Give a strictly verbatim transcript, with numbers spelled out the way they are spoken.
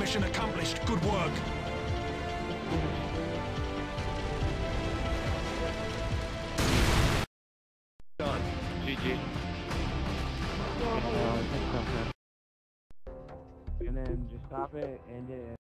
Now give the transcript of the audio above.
Mission accomplished. Good work. Done. G G. And then just stop it, end it.